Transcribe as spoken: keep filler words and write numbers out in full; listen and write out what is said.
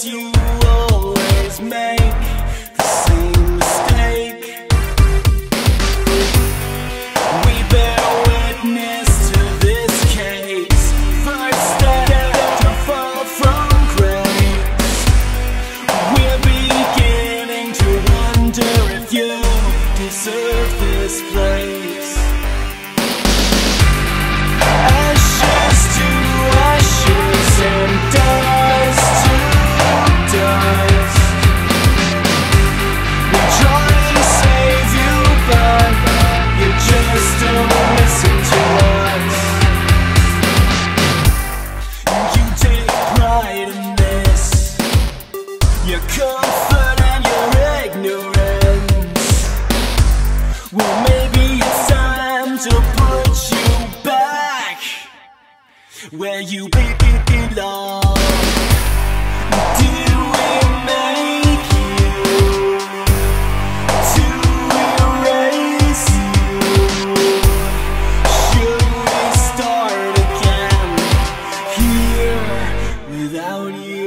Cause you always make the same mistake. We bear witness to this case. First step to fall from grace. We're beginning to wonder if you deserve this place. Ashes to ashes and dust to dust. We try to save you, but you just don't listen to us. You take pride in this, your comfort and your ignorance. Well, maybe it's time to put you back where you belong. Did we make you to erase you? Should we start again here without you?